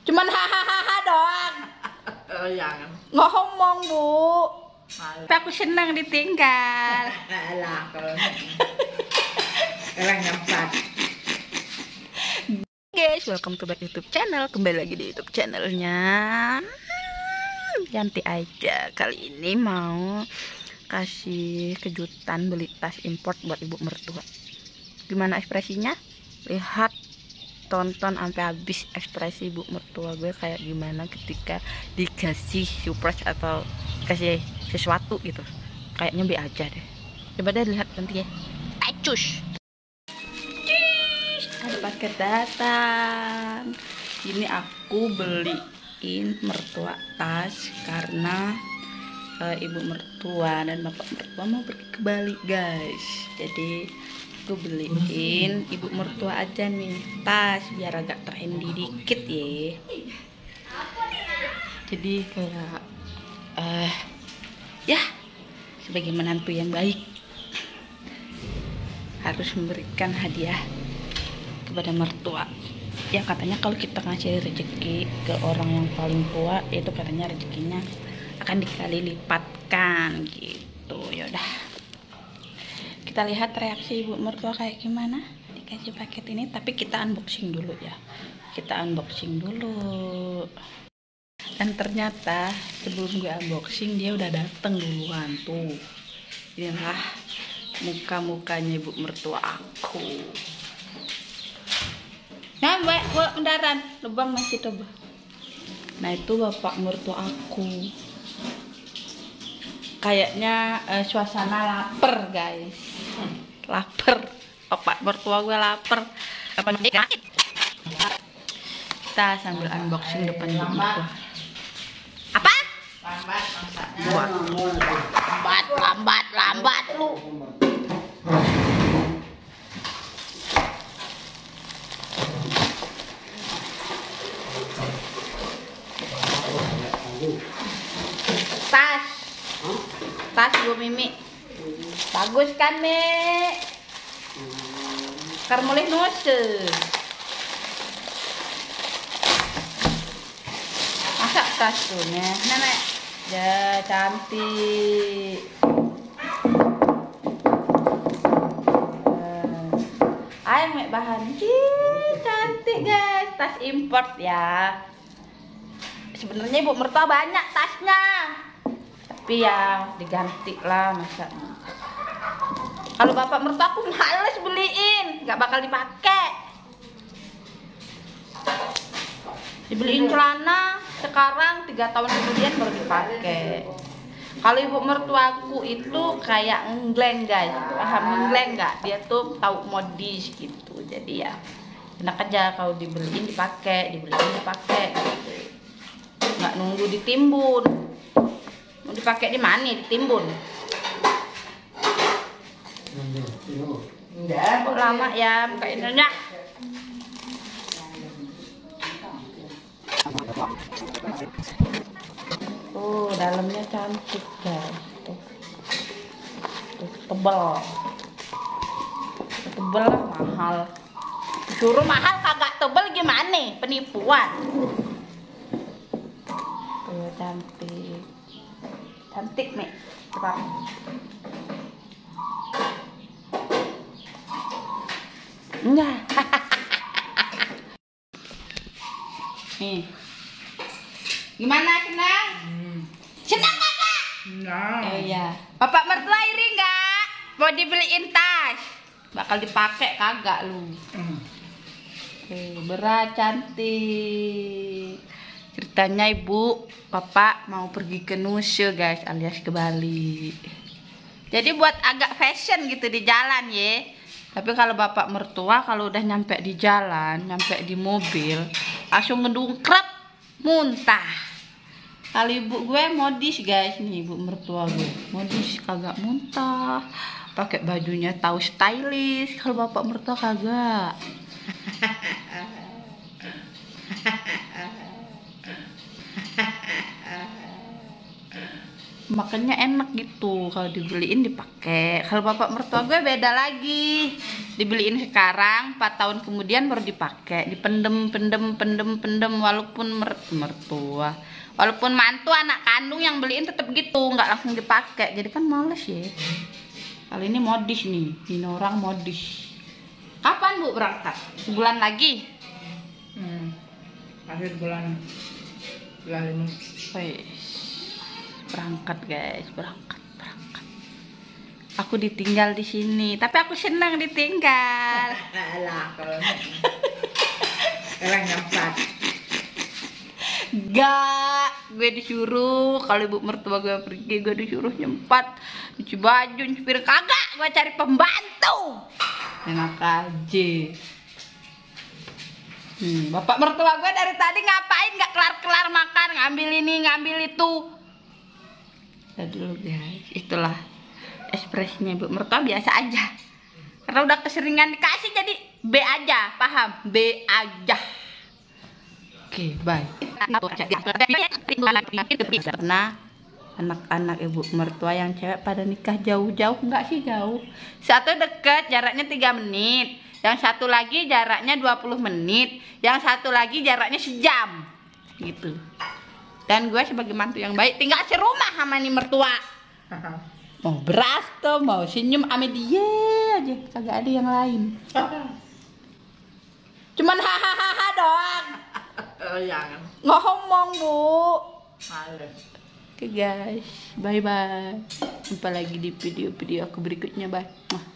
Cuman hahaha doang. Oh, jangan. Ngomong, Bu. Malah. Tapi aku senang ditinggal. Alah, kalau orang ngempat. Guys, welcome to back YouTube channel. Kembali lagi di YouTube channelnya Yanti aja. Kali ini mau kasih kejutan beli tas import buat ibu mertua. Gimana ekspresinya? Lihat, tonton sampai habis ekspresi ibu mertua gue kayak gimana ketika dikasih surprise atau kasih sesuatu gitu. Kayaknya be aja deh. Coba deh lihat nanti ya. Acus. Ada paket datang. Ini aku beliin mertua tas karena ibu mertua dan bapak mertua mau pergi ke Bali, guys. Jadi aku beliin ibu mertua aja nih tas biar agak trendy dikit ya. Jadi kayak ya sebagai menantu yang baik harus memberikan hadiah kepada mertua. Ya katanya kalau kita ngasih rezeki ke orang yang paling tua itu katanya rezekinya akan dikali lipatkan gitu. Yaudah, kita lihat reaksi ibu mertua kayak gimana dikasih paket ini. Tapi kita unboxing dulu ya. Kita unboxing dulu. Dan ternyata sebelum gue unboxing dia udah dateng duluan tuh. Inilah muka-mukanya ibu mertua aku. Nah, mbak, mendaran, lubang masih coba. Nah, itu bapak mertua aku. Kayaknya suasana lapar, guys. Lapar. Bapak mertua gue lapar. Kita sambil unboxing depan ibu mertua. Apa? Lambat lu. Tas Bu Mimi. Bagus kan, Mi? Karmulih nuse. Masak tas tuh, Nenek. Ya, cantik. Ayo, Mek, bahan. Cantik, guys. Tas import ya. Sebenarnya ibu mertua banyak tasnya. Tapi ya diganti lah masa. Kalau bapak mertua aku males beliin, nggak bakal dipakai. Dibeliin celana sekarang 3 tahun kemudian baru dipakai. Kalau ibu mertuaku itu kayak ngeleng, guys. Paham ngeleng nggak? Dia tuh tahu modis gitu. Jadi ya enak aja kalau dibeliin dipakai, dibeliin dipakai. Gitu. Nggak nunggu ditimbun. Mau dipakai di mana? Ditimbun. Enggak, Kok lama ya buka ininya. Tuh, dalamnya cantik, guys. Tuh. Tuh, tebal. Tebal lah, mahal. Suruh mahal kagak tebal gimana? Penipuan. Tuh, cantik. Cantik nih, cepat. Enggak. Nih. Gimana, senang? Senang kakak? Nah. Oh iya. Bapak mertua iri enggak? Mau dibeliin tas? Bakal dipakai kagak lu? Berat, cantik. Ceritanya ibu, bapak mau pergi ke Nusa, guys, alias ke Bali. Jadi buat agak fashion gitu di jalan ya. Tapi kalau bapak mertua kalau udah nyampe di jalan, nyampe di mobil, langsung ngedungkrap, muntah. Kalau ibu gue modis, guys, nih ibu mertua gue. Modis kagak muntah. Pakai bajunya tahu stylish. Kalau bapak mertua kagak. Makanya enak gitu kalau dibeliin dipakai. Kalau bapak mertua gue beda lagi, dibeliin sekarang 4 tahun kemudian baru dipakai, dipendem walaupun mertua, walaupun mantu anak kandung yang beliin tetap gitu, nggak langsung dipakai. Jadi kan males ya. Kali ini modis nih, ini orang modis. Kapan Bu berangkat? Sebulan lagi? Akhir bulan 5. Wes, berangkat guys, berangkat. Aku ditinggal di sini, tapi aku senang ditinggal. Alah kalau sekarang nyempat. Gak, gue disuruh kalau ibu mertua gue pergi, gue disuruh nyempat cuci baju, nyupir, kagak, gue cari pembantu. Enak aja. Bapak mertua gue dari tadi ngapain nggak kelar makan, ngambil ini ngambil itu. Lihat dulu guys, itulah ekspresinya ibu mertua biasa aja. Karena udah keseringan dikasih jadi B aja, paham? B aja. Oke, bye. Karena anak-anak ibu mertua yang cewek pada nikah jauh-jauh, enggak sih jauh. Satu deket jaraknya 3 menit, yang satu lagi jaraknya 20 menit, yang satu lagi jaraknya sejam gitu. Dan gue sebagai mantu yang baik tinggal serumah sama nih mertua. Mau beras tuh, mau senyum sama dia aja, kagak ada yang lain. Cuman hahaha doang. Jangan. Ngomong Bu. Males. Oke guys, bye bye. Jumpa lagi di video aku berikutnya, bye.